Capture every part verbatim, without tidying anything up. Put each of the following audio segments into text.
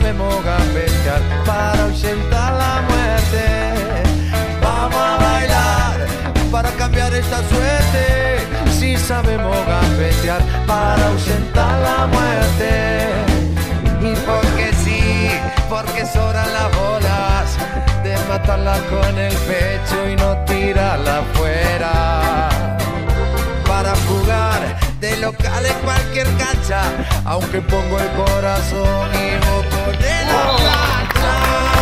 sabemos gambetear para ahuyentar la muerte. Vamos a bailar para cambiar esta suerte. Si sabemos gambetear para ahuyentar la muerte. Y porque sí, porque sobran las bolas de matarla con el pecho y no tirarla afuera. Para jugar de local en cualquier cancha, aunque pongo el corazón y vos ponés la plancha.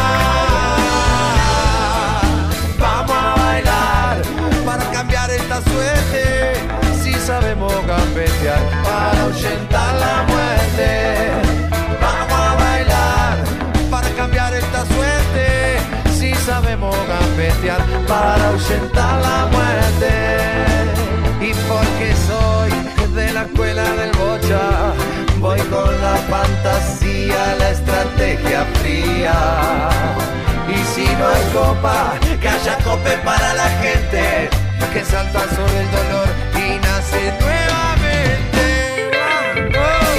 Vamos a bailar para cambiar esta suerte. Si sabemos gambetear para ahuyentar la muerte. Vamos a bailar para cambiar esta suerte. Si sabemos gambetear para ahuyentar la muerte. Y porque soy de la escuela del bocha, voy con la fantasía, la estrategia fría. Y si no hay copa, que haya cope para la gente que salta sobre el dolor y nace nuevamente. ¡Oh!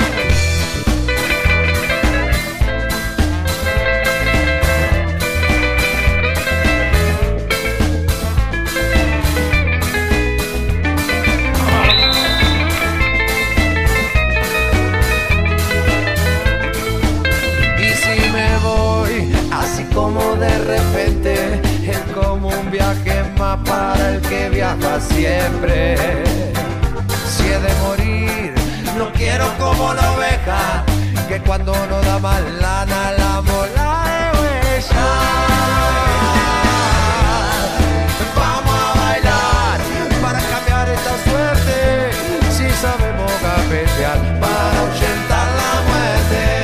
Como de repente es como un viaje más para el que viaja siempre. Si he de morir, no quiero como la oveja que cuando no da más lana la mola de huella. Vamos a bailar para cambiar esta suerte. Si sabemos gambetear para ahuyentar la muerte.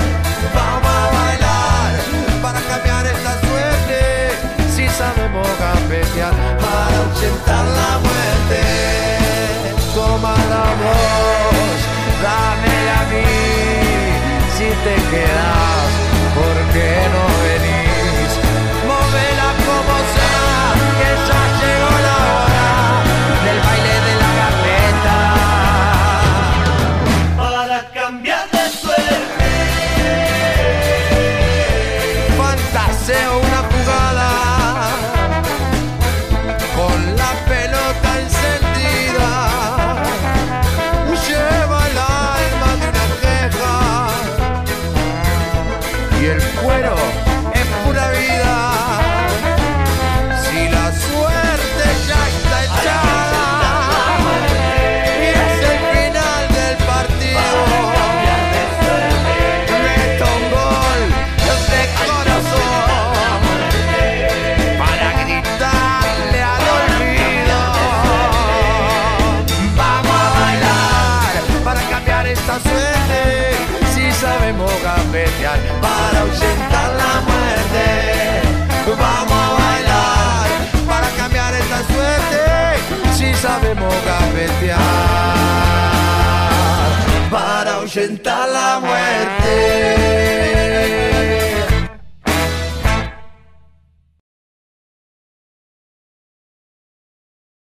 Sabemos gambetear para ahuyentar la muerte. Toma la voz, dámela a mí. Si te quedas, ¿por qué no venís? Móvela como sea, que ya llegó la hora del baile de la gambeta. Para cambiar de suerte, fantaseo una jugada. Con la pelota encendida, lleva el alma de una queja y el cuero es pura vida. Si la suerte ya está echada y es el final del partido, meto un gol de corazón para gritarle a esta suerte. Si sabemos gambetear para ahuyentar la muerte. Vamos a bailar para cambiar esta suerte. Si sabemos gambetear para ahuyentar la muerte.